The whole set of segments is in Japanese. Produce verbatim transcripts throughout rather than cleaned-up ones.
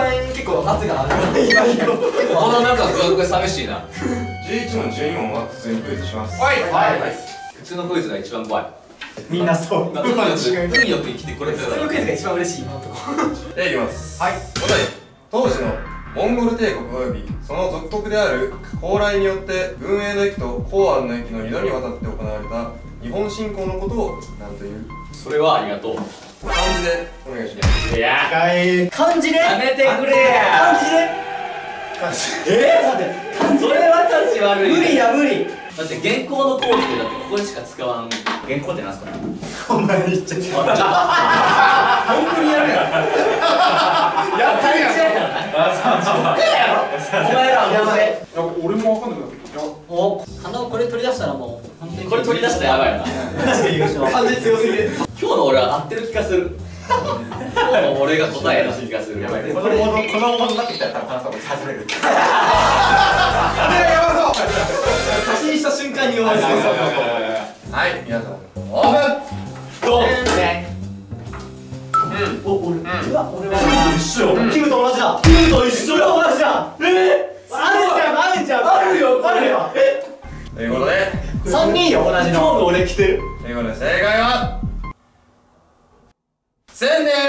辺結構圧が上がる。今結構このなんかすごい寂しいな。 じゅういち問じゅうに問は普通にクイズします。 はいはい。普通のクイズが一番怖い。みんなそう。運よく運よく生きてこれてる。 普通のクイズが一番嬉しい今のところ。 ではいきます。はい。問題。当時のモンゴル帝国及びその属国である高麗によって軍営の駅と弘安の駅の二度にわたって行われた日本侵攻のことを何という？ それはありがとう。 漢字でお願いします。 いや漢字でやめてくれや。 漢字でえー、待ってそれはタッチ悪い。 無理や無理。 だって原稿のコードってだってここにしか使わん。原稿ってなんすか？ お前言っちゃった。 本当にやるやん。やったやん。お前らはやばい。 俺もわかんなくなってきた。 お、鼻をこれ取り出したらもう本当にこれ取り出したらやばいな。 漢字強すぎる。 今日の俺は合ってる気がする。今日の俺が答え出す気がする。やばい。 このモード、このモードになってきたら多分話さんも始める。 過信した瞬間に弱い。 はい、皆さんオープン。 どう？ お、俺、うわ、俺は一緒。キムと同じだ。キムと一緒だ。同じだ。えー、あるじゃん、あるじゃん。あるよ、あるよ。え、 ということで三人よ、同じの。今日の俺来てる。 ということで正解はせんでーす。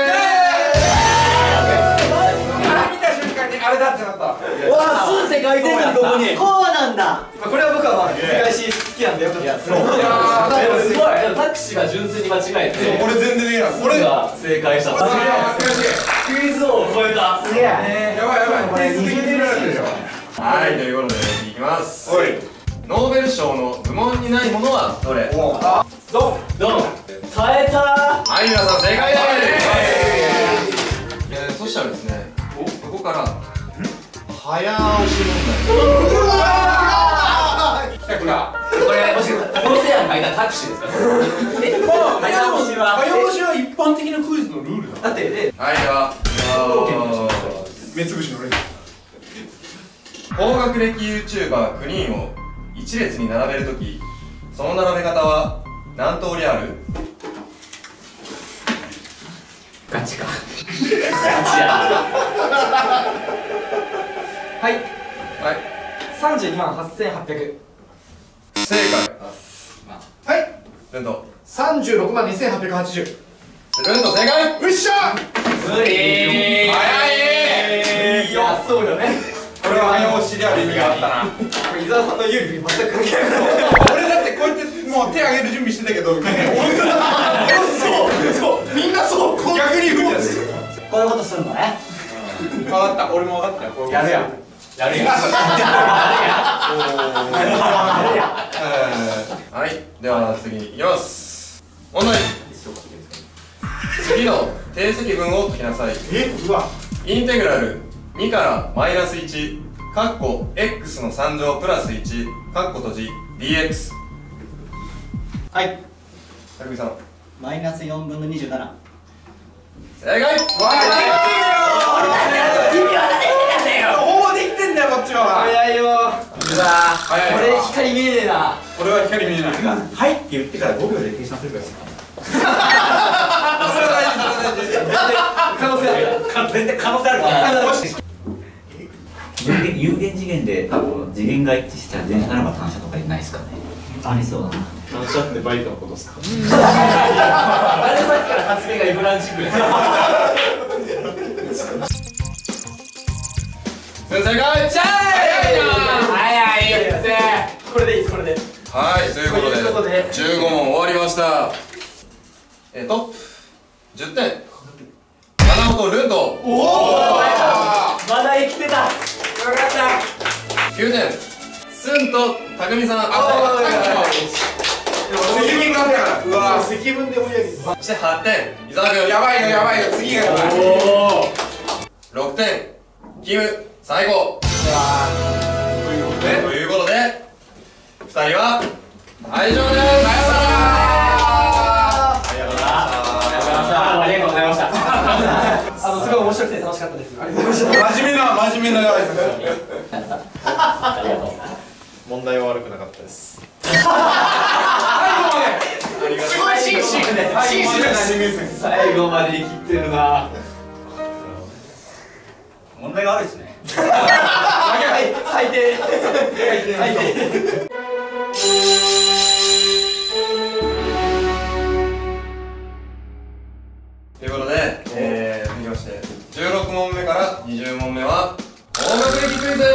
見た瞬間にあれだってなった。 わあ、数世界出てるここに。こうなんだ。これは僕はまあ世界史好きなんでよかった。 すごい。タクシーが純粋に間違えて。 俺全然できない。 俺が正解した。クイズ王を超えた。 すげえ。 やばいやばい。定数的にられてるよ。 はい、ということでいきます。ノーベル賞の部門にないものはどれ？ おあ、どう？ どう？耐えた。 はい、皆さん正解です。えー、そしたらですね、ここから早押し問題。 来た来た。 これもしこのせいやが書いたタクシーですか？え、もう早押しは早押しは一般的なクイズのルールだ。 だってで、 はい、では目つぶしのレー高学歴 YouTuber きゅうにんを一列に並べるとき、その並べ方は何通りある？ ガチか。ガチや。 はい、 はい、 三十二万八千八百。 不正解。 はい。 ルント。 三十六万二千八百八十。 ルント正解。 よっしゃ。 無理。 早い。 いや、そうよね。 これは早押しである意味があったな。 伊沢さんの有利に全く関係ない。 俺だってこうやってもう手挙げる準備してたけど、そうそうみんなそう逆に言うんです。 こういうことするのね。 分かった、俺も分かったよ。 やるやん。 やるやん。 はい、では次に行きます。問題。次の定積分を解きなさい。 え、うわ。 インテグラルにからマイナスいち、カッコ x のさん乗プラスいち、カッコ閉じ ディーエックス。 はい。 たくみさん。 マイナス四分の二十七。 正解。わ君はできてんだよ。 ほぼできてんだよ、こっちは。 早いよ。うわ早い。 これ光見えねえな。 これは光見えない。 はいって言ってからごびょうで計算するからですか。 可能性ある。 全然可能性あるから。有限有限次元で多分次元が一致したら電車ならば単車とかないですかね。ありそうだな。 単車ってバイクのことですか。 なんでさっきから発言がイブランチックですか？ 正解。 早いな。早いって。 これでいいです、これで。 はい、ということということででじゅうご問終わりました。えー、トップじゅってん、花本ルント。 おお。まだ生きてた。よかった。 きゅうてん、スンとたくみさん。あ、 積分があったから。うわ、積分で追い上げる。 そしてはってん、伊沢君。 やばいよ、やばいよ、次がやばい。 ろくてん、キム最後。ということでふたりは退場です。さようなら。ありがとうございました。 ありがとうございました。 あのすごい面白くて楽しかったです。ありがとうございました。 真面目な、真面目なやつ。 ありがとう。 問題は悪くなかったです。 ありがとう。 すごい紳士。紳士です。最後まで生きてるな。 問題が悪いですね。 最低最低。 ということで、えー、続きましてじゅうろくもんめからにじゅうもんめは音楽歴クイズ。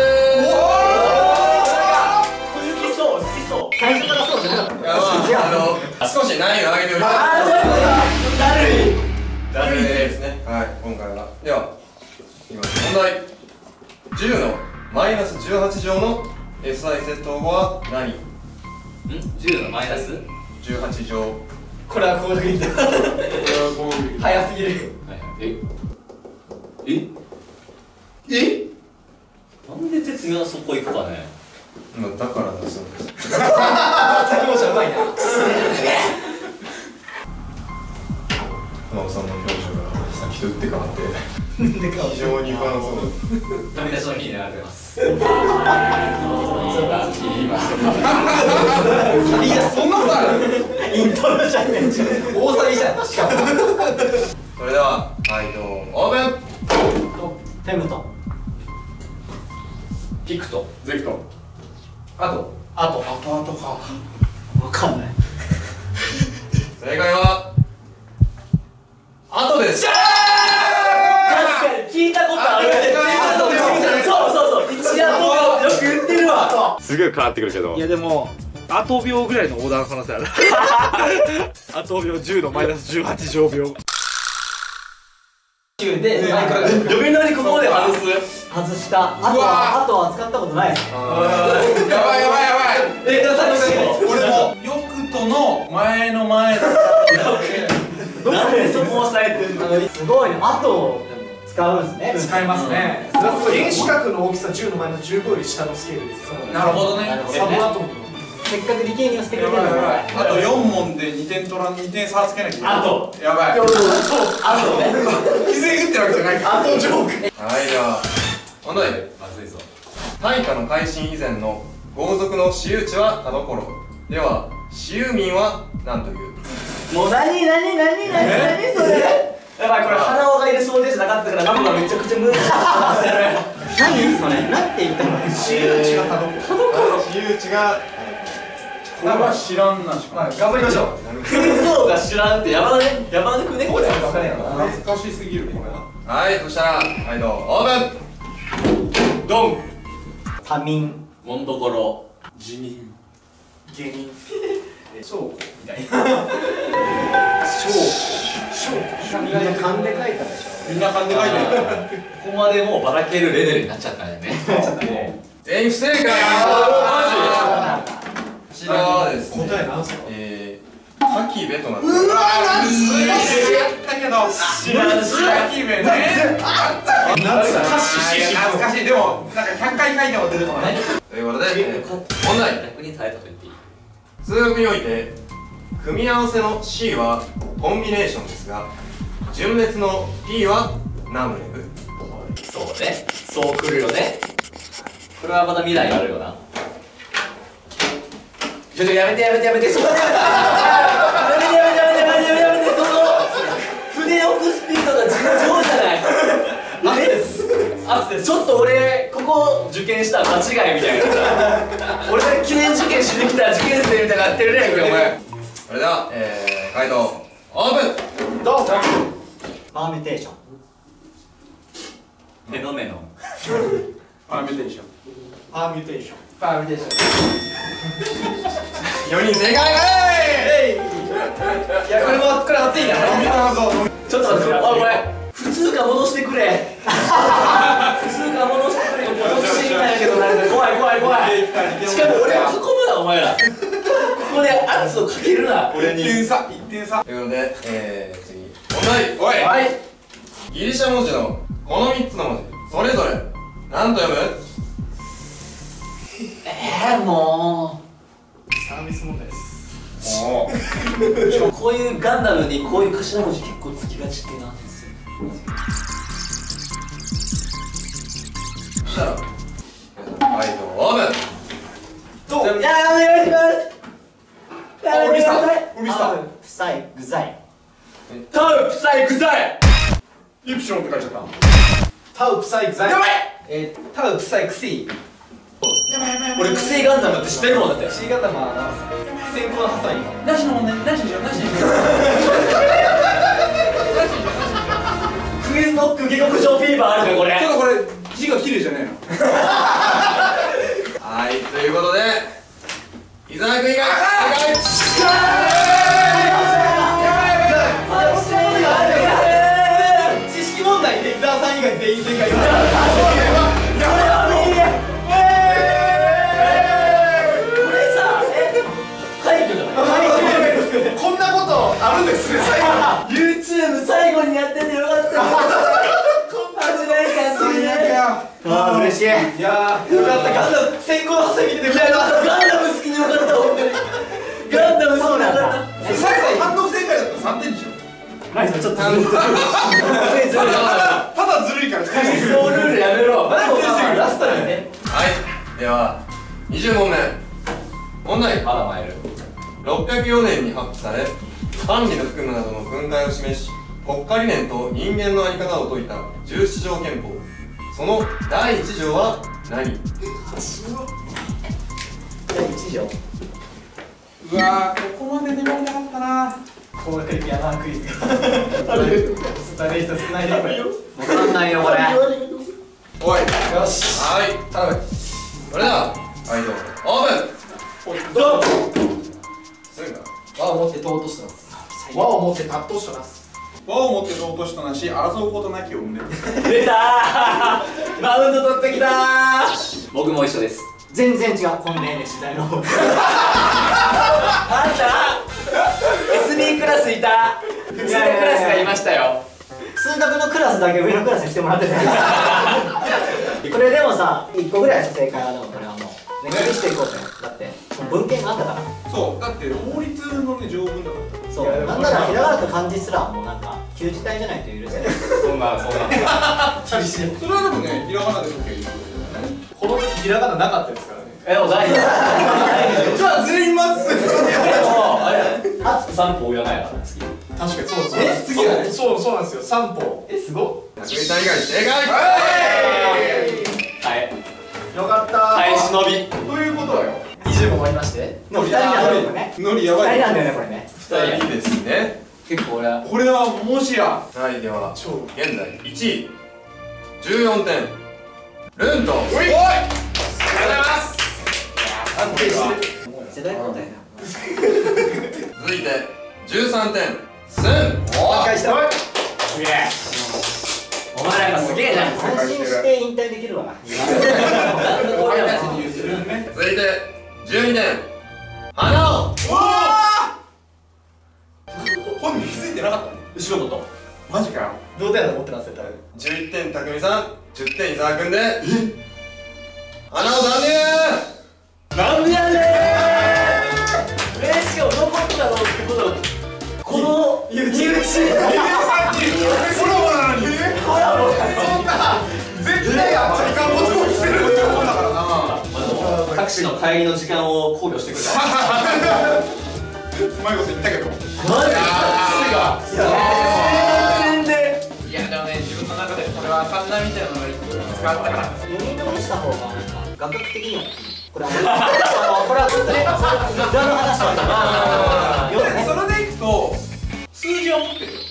好きそう好きそう。最初からそうじゃなかった。 よし、あの少し難易度上げております。 ああそういうことだ。だるい。 だるいですね。はい、今回はでは今問題。じゅうのマイナスじゅうはち乗の エスアイ セット語は何？ んじゅうのマイナスじゅうはち乗。 これはこういうだ。早すぎる。 えええ？ なんで絶妙なそこ行くかね。 まあだからだそうです。 作業者うまいな。 浜尾さんの表情がさっきと打って変わってでか非常に不安そう。 飛び出しの日になってます。 いやそんなことある？イントロじゃねえじゃん。大サビじゃん。しかも。 それでは解答オープン。 テムト。 ピクトゼクトあとあとあとあとかわかんない。 正解はあとです。 確かに聞いたことある。そうそうそう。一夜とよく言ってるわ。 すぐ変わってくるけど。 いやでもあと秒ぐらいの横断の可能性ある。あと秒じゅうのマイナスじゅうはち乗秒。 で、マイクが呼び乗りここで外す。外した。あとはあとは使ったことないです。 やばいやばいやばい。 え、さっき俺もよくとの前の前だった。 なんでそこ押さえてんの？すごいね。あと使うんですね。 使いますね。原子核の大きさじゅうのマイナスじゅうごより下のスケールですよ。 なるほどね。 サブアトムの。 せっかく理系にしてくれてるのに。 あとよん問でにてん取らんにてん差つけなきゃいけない。 あとやばい。 あとね。 気づいてるわけじゃないか。 あとジョーク。 はい、では問題。 まずいぞ。 大化の改新以前の豪族の私有地は田所では私有民は何という？ もう何何何何何それ。やばいこれ花尾がいる想定じゃなかったからナムがめちゃくちゃ難しい。何それ？なんて言ったの？ 私有地が田所。 私有地がこれは知らんなしかも。 頑張りましょう。空想が知らんって山田ね山田くねこれ分かんないのな。 懐かしすぎるこれ。 はい、そしたらはいどうオープン。 ドン多民もんどころ辞任芸人。 倉庫みたいな。倉庫。みんな勘で書いたでしょ。 みんな勘で書いてる。 ここまでもうばらけるレベルになっちゃったよね。 全員不正解。 マジ？ こちらはですね、 答えなんすか？ えー、カキベとなっております。 うわー、懐かしいやったけど知らん知らん。 キベね。あったけど懐かしい。懐かしい。でもなんかひゃっかい書いても出てこない。 ということで、えー問題。 逆に耐えたと言っていい。 数学において組み合わせの C はコンビネーションですが順列の P は何ブレブ？ そうね。そうくるよね。これはまだ未来があるよな。 ちょっとやめてやめてやめてそこやめてやめてやめてやめてやめてやめてその筆置くスピードが尋常じゃない。圧です圧です。ちょっと俺ここ受験したら間違いみたいなさ。俺が記念受験しに来た受験生みたいになってるねんけどお前。 それでは、えー、回答オープン。 どうぞ。パーミュテーション。 フェノメノン。 パーミュテーション。 パーミュテーション。 パーミュテーション。 よにん正解。 いやこれもこれ熱いな。ちょっと待っておいお前普通か戻してくれ。普通か戻してくれ。戻していいんやけどなんか怖い怖い怖い。しかも俺を囲むなお前ら。ここで圧をかけるな俺に。 いってん差いってん差。 ということで、えー、次問題。 おいはい。 ギリシャ文字のこのみっつの文字それぞれ何と読む？ えー、もサービス問題です。 おうこういうガンダムにこういう頭文字結構つきがちってなんですよ。 そしたら回答オープン。 どう？いやーお願いします。 あ俺ミスったやめてください。 俺ミスったあ不細具材。 タウプサイグザイ。 イプシロンって書いちゃった。 タウプサイクザイやばいえー、タウプサイクシー。 やばいやばいやばい。 俺クセイガンダムって知ってるもんだって。 C 型まあ先行のハサミなしの問題、なしにしよう、なしにしよう。 クイズノック下克上フィーバーあるねこれ。 ちょっとこれ字が綺麗じゃないの。 はい、ということで伊沢君以外知識問題で伊沢さん以外全員正解。こんなことあるんですね。最後 YouTube 最後にやっててよかった。こんな時代感じで。ああ嬉しい。いやーよかった。ガンダム先行のハサミでガンダム好きによかった本当に。ガンダム好きによかった。 最後反応正解だったらさんてんにしよう。 ナイスちょっとずるい。 ただずるいからそうルールやめろ。ラストにね。 はい、ではにじゅう問目問題。 まだ参る。 ろっぴゃくよねんに発布され管理の含むなどの分解を示し国家理念と人間の在り方を説いたじゅうなな条憲法、そのだいいち条は何？ だいいち条。 うわー、ここまで粘りなかったな。 このクイズやなクイズがある。スタレートつないでこれ。 わかんないよこれ。 おい、 よし。 はい、頼む。それでは解答オープン。 ドン。 すぐだ。 輪を持って尊しとなす。輪を持って尊しとなす。 輪を持って尊しとなし、争うことなきを生んで。 出たー。マウント取ってきたー。 僕も一緒です。 全然違う。こんねえね時代の。 あんた エスビー クラスいた。普通のクラスがいましたよ。 数学のクラスだけ上のクラスにしてもらってた。これでもさ、いっこぐらいしか正解はでもこれはもうね、繰りしていこうぜ。だって文献があったから。 そう、だって法律のね条文だから。 そう、なんならひらがなと漢字すらもうなんか旧字体じゃないと許せない。 そんな、そんな。 厳しい。 それはでもね、ひらがなで書けばいいってことだよね。 この時ひらがななかったですからね。 え、もう大丈夫。 じゃあ全員まず。 でもあれ、あつく三歩言わないな次。 確かにそうそう。 え、 次はね。 そうそうなんですよ。三歩。え、すごっ。 匠さん以外正解。 はい。 よかった。 耐え忍び。 ということだよ。 にじゅうも終わりまして。でも二人なんだよね。 ノリやばい。 二人なんだよねこれね。 ふたりですね。 結構俺はこれはもしや。 はい、では超。 現在いちいじゅうよんてんルント。 おい。おい。ありがとうございます。 安定してる。世代交代だ。 続いてじゅうさんてんスン。 挽回した。 すげえ。お前なんかすげえな。 安心して引退できるわ。 俺たちに譲るね。 続いてじゅうにてん花尾。 うわ本人気づいてなかった。 後ろこと。 マジかよ。 どうだよ思ってますよ多分。 じゅういってん匠さん、じゅってん伊沢君で花尾残念。 なんでやねー。え、しかも残ったのってことはこの身内。 コラボなのに。 コラボ。 そんな絶対やっちゃいかんことをしてるって思うんだからな。 タクシーの帰りの時間を考慮してくれた。 うまいこと言ったけど。 マジで全然で。 いやでもね、自分の中でこれは当たんないみたいなのが一個使ったから。 よにんともした方がなんか学学的には。これはこれは本当に裏の話なんだな。 それでいくと数字は持ってるよ。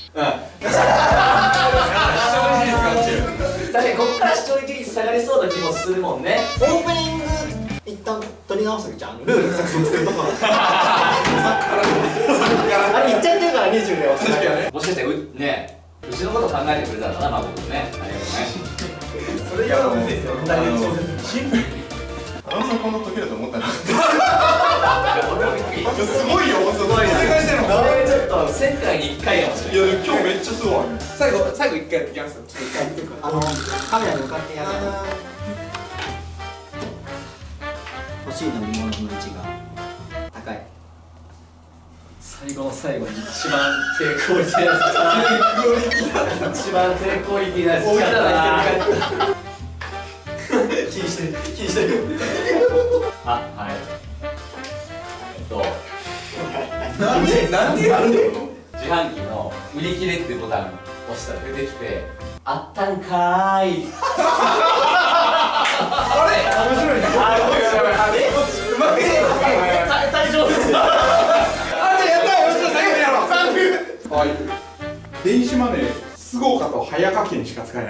確かにここから視聴率下がりそうな気もするもんね。 オープニング一旦取り直すときじゃん。ルール作成するところ。あれ言っちゃってるからにじゅうでは。 確かにね。 もしかして、う、ね、うちのこと考えてくれたんだな、まあ僕ね。ありがとうね。 それがむずいですよ。大変そうです。 シンプルにあのさんこんな解けると思ったな。 すごいよ、すごい。正解してるの。 これちょっとせんかいにいっかいかもしれない。 いや、今日めっちゃすごい。最後、最後一回やってきます。ちょっと一回。 あのカメラに向かってやる。欲しい飲み物の位置が高い。 最後の最後に一番低クオリティなやつ。一番低クオリティなやつ。 置いたら気にしてる気にしてる。 あ、はい。えっと、 なんで、なんでやるの。 自販機の売り切れっていうボタンを押したら出てきて、 あったんかーい。 あれ面白いね。あれうまくね。 大丈夫ですか。 あれやったよ。面白い最後やろう。はい。電子マネーすごかと早課金しか使えない。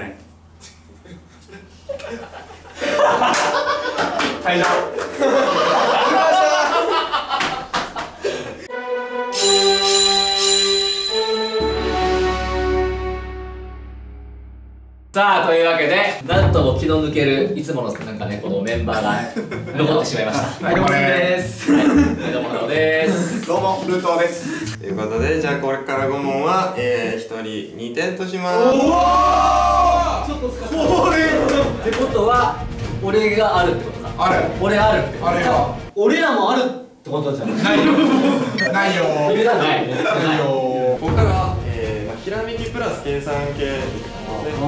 退場。 さあというわけでなんとも気の抜けるいつものなんかねこのメンバーが残ってしまいました。 はいどうもです。 はいどうもハロです。 どうもルートーです。 ということで、じゃあこれからご問は、えー、ひとりにてんとします。 おおちょっと少しこれってことは俺があるってことか。 ある。 俺あるってこと。 あれは俺らもあるってことじゃん。 ないよ。ないよ。 俺らないないよ。 ここからは、えーまあ、ひらめきプラス計算系では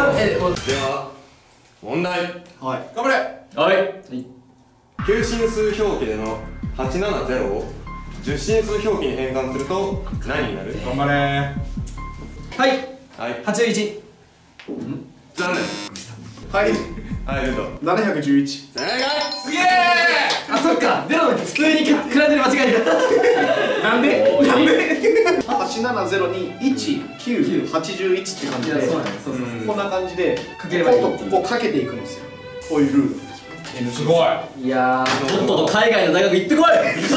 問題。 はい。頑張れ。 はい九進数表記でのはちななゼロを十進数表記に変換すると何になる？ 頑張れ。 はいはいはちじゅういち。 残念。 はい。 はいルートななひゃくじゅういち。 正解。 すげえ。 あそっかゼロの普通に比べて間違えた。なんでなんではちななゼロにいちきゅうはちじゅういちって感じで、 そうなんですそうそうこんな感じでかければいいこことここかけていくんですよ。こういうルール。すごい。 いやーとっとと海外の大学行ってこ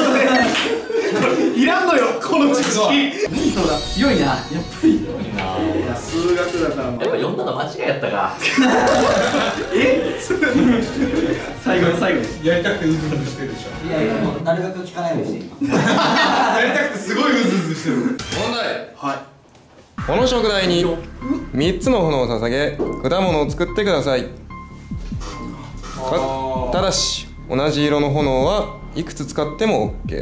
い。 いらんのよこの知識。 ミートが強いなやっぱり。強いな。 いや数学だからやっぱ読んだの間違いやったか。 え最後の最後にやりたくてうずうずしてるでしょ。 いやいやもうなるべく聞かないようにして今やりたくてすごいうずうずしてる。 問題。 はい。 この食材にみっつの炎を捧げ果物を作ってください。た, ただし同じ色の炎はいくつ使っても OK。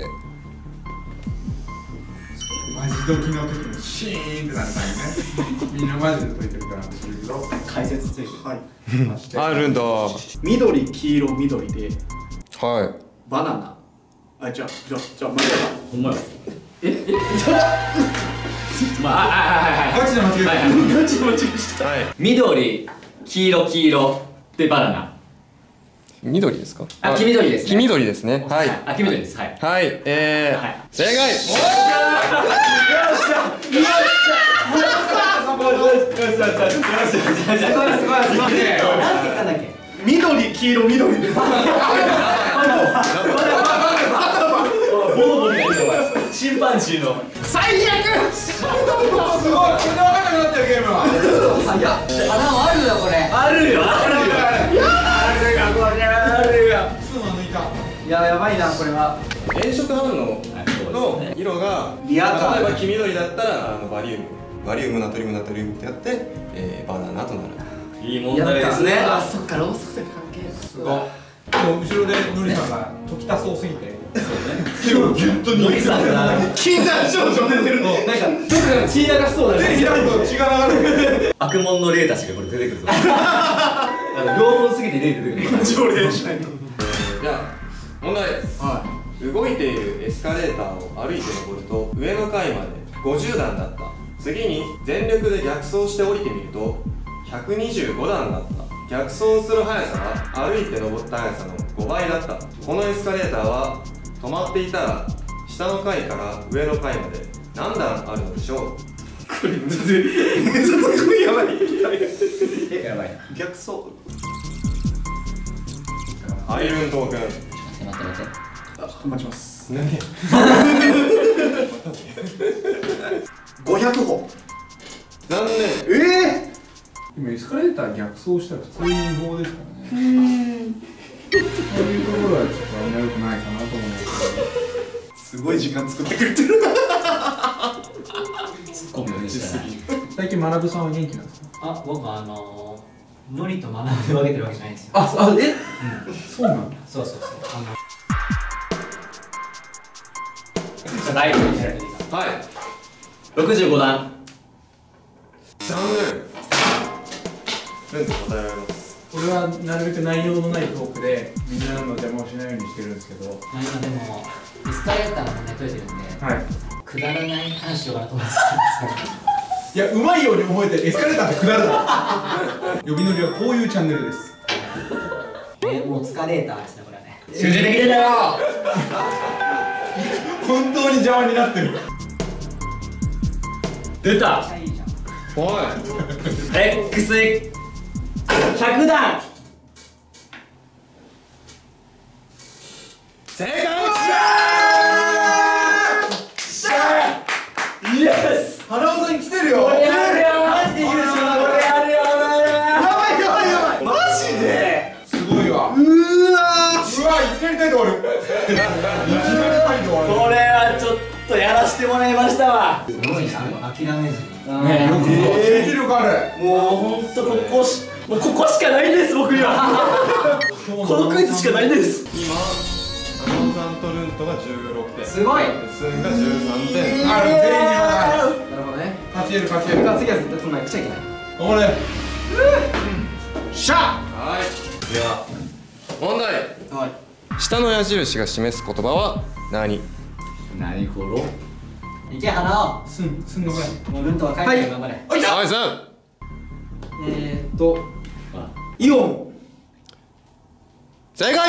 マジドキの時にシーンってなる感じね。みんなマジで解いてるから知るけど解説ついてるはいあるんだ。は緑黄色緑でい。 バナナあじゃあじゃあじゃあ間違ほんまや。ええまああはいはいはいガチで間違えた。ガチで間違えた。 はい。 緑黄色黄色でバナナ。 緑ですか？ あ黄緑ですね。 黄緑ですね。はい。 あ黄緑ですはい。 はい。えー、 はい正解。 すごいすごいすごい。なんて言ったんだっけ。 緑黄色緑でバナナ。 チンパンジーの最悪。すごいこれで分かんなくなってるゲームは。 あるよこれ。あるよあるよあるよこれあるよ。 普通の抜いた。 いややばいなこれは炎色反応の色がリアカー例えば黄緑だったらあのバリウムバリウムナトリウムナトリウムってやって、えー、バナナとなる。 いい問題ですね。 あそっかローソクで関係すごい。後ろでのりさんが解きたそうすぎて手をギュッとのりさんが禁断症状出てるの。 なんかちょっと血流しそうだね。 手に開くと血が流れる。 悪者の霊たちがこれ出てくるぞ。両方すぎて霊出てくる。 条例しないと。 じゃあ問題。 は動いているエスカレーターを歩いて登ると上の階までごじゅうだんだった。次に全力で逆走して降りてみるとひゃくにじゅうごだんだった。逆走する速さは歩いて登った速さのごばいだった。このエスカレーターは止まっていたら下の階から上の階まで何段あるのでしょう。 これむずい。そこやばい。 えやばいな。 逆走。 アイルントークン。 待って待って待って。 あ待ちます。 何？ ごひゃくほ。 残念。 ええ。今エスカレーター逆走したら普通に違法ですからね。そういうところはちょっとあんま良くないかなと思うんですけど。すごい時間作ってくれてる。 ツッコミをねしたね。 最近学さんは元気なんですか？ あ僕あののりと学んで分けてるわけじゃないんですよああえそうなんだ。 そうそうそうあのはい。 はい。 ろくじゅうごだん。 残念。ルンと答えられます。 俺はなるべく内容のないトークでみんなの邪魔をしないようにしてるんですけど。 まあ今でもエスカレーターの問題解いてるんではい。 くだらない話しようかなと思ってたんですけどいや、うまいように覚えてエスカレーターって下るな。呼び乗りはこういうチャンネルです。 えもう疲れたですねこれはね。 集中できてたよ。 本当に邪魔になってる。 出た。 いいじゃん。 おいエックスひゃくだん。 正解イエス。 花尾さん来てるよ。 これあるよ、マジで優勝だ。これあるよ。 やばいやばいやばい。 マジで。 すごいわ。うわー。うわ、いきなりタイト終わる。いきなりタイト終わる。 これはちょっとやらせてもらいましたわ。 すごいな諦めずに。 ね、よく集中力ある。 もうほんとここし、もうここしかないんです僕には。このクイズしかないんです。 今花尾さんとルントがじゅうろくてん、 すごい。 スンがじゅうさんてん。 ある、全員にはなるほどね。 勝ち得る勝ち得る。 次は絶対そんなに来ちゃいけない。 頑張れ。しゃ。 はい、では問題。 はい。 下の矢印が示す言葉は何？ 何ころ。 いけ花尾。 すん、すんのかい。 もうルントは書いてる頑張れ。 おいた。 はい、さん。 えーっとイオン。 正解。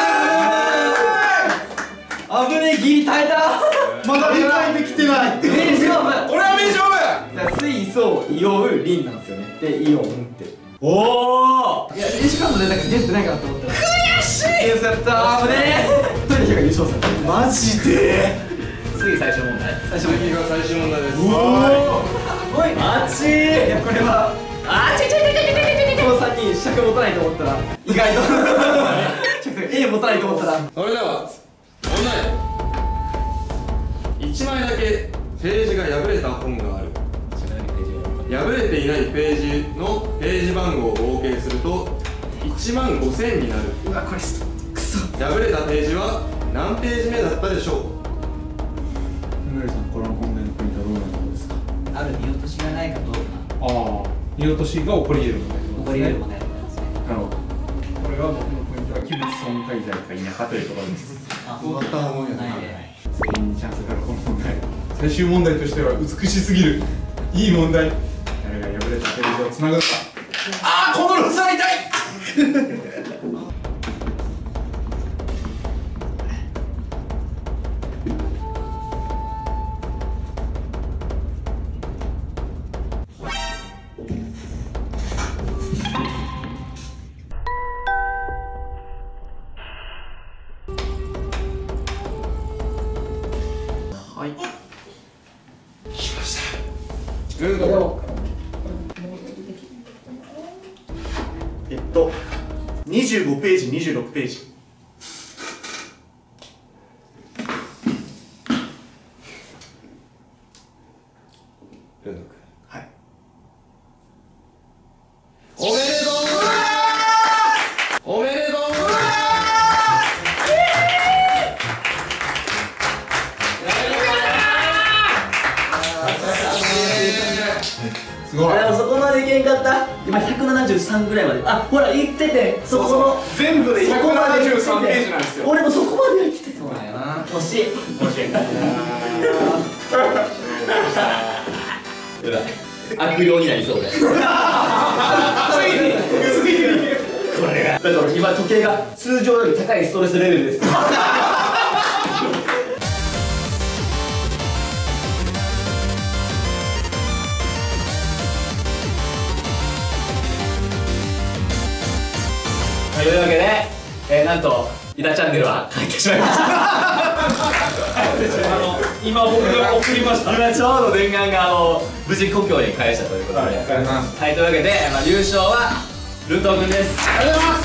あぶねえギリ耐えた。 まだ理解できてない。 名勝負。 俺は名勝負。 水素イオウリンなんですよね。でイオンって。 おお。 いやレシカンド出たからゲストないかなと思ったら。悔しい。ゲストやったー。あぶねえ。トイレが優勝する。 マジで。次最初問題。 最初の次が最終問題です。 すごい。 マジ。 いやこれはあちちちちちちちち。 このさんにん尺持たないと思ったら意外と尺 A 持たないと思ったら。 それでは問題。いちまいだけページが破れた本がある。破れていないページのページ番号を合計するといちまんごせんになる。 うわこれくそ。 破れたページは何ページ目だったでしょう？ みのりさん、この本題のポイントはどうなのですか。 ある見落としがないかどうか。 ああ、見落としが起こり得るので。 起こり得る問題でございますね。 なるほど。これは僕のポイントは器物損壊罪か否かというところです。 あ終わったもんやな。 ないね。 全員にチャンスがあるこの問題。最終問題としては美しすぎる。いい問題。誰が破れたページをつなぐのか。ああ、このロスは痛い。 はい。 ルント。 えっとにじゅうごページにじゅうろくページ。 ルント君。 はい。 おめでとう。おめでとう。 すごい。 あでもそこまでいけんかった。今ひゃくななじゅうさんぐらいまで。あほら言っててそこの全部でひゃくななじゅうさんページなんですよ。 俺もそこまでは来てた。 そうなんやな。 惜しい。惜しい。うわ悪霊になりそうで。これがだから今時計が通常より高いストレスレベルです。というわけで、えー、なんとイダチャンネルは帰ってしまいました。 あの今僕が送りました。 今ちょうど念願があの無事故郷に返したということで、はい、はい、というわけで、まあ、優勝はルント君です。ありがとうございます。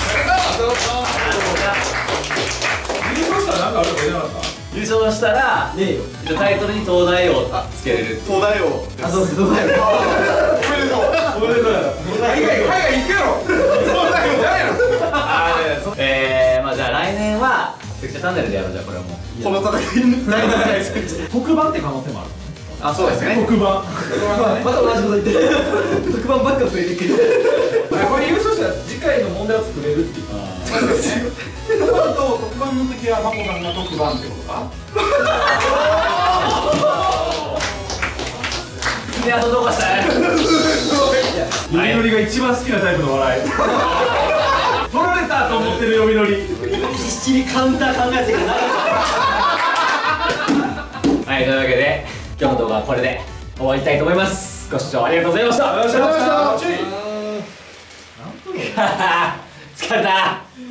優勝したら何かあるわけじゃなかった。 優勝したら、ね、タイトルに東大王つけれる。 東大王。 あ、そうです、東大王。 おめでとう。おめでとう。海外海外行くやろ。そうだよ。誰やろ。 あー、えー、まあじゃあ来年はセクシャチャンネルでやろう。じゃあこれもこの戦いに特番って可能性もある。 あ、そうですね。 特番。 また同じこと言って特番ばっか増えてくる。 これ優勝したら次回の問題を作れるっていう。特番と特番の時はマコさんが特番ってことか。 爪痕どこしたい。 読みのりが一番好きなタイプの笑い取られたと思ってる読みのり必死にカウンター考えてるからはい、というわけで今日の動画はこれで終わりたいと思います。ご視聴ありがとうございました。 ありがとうございました。 疲れた。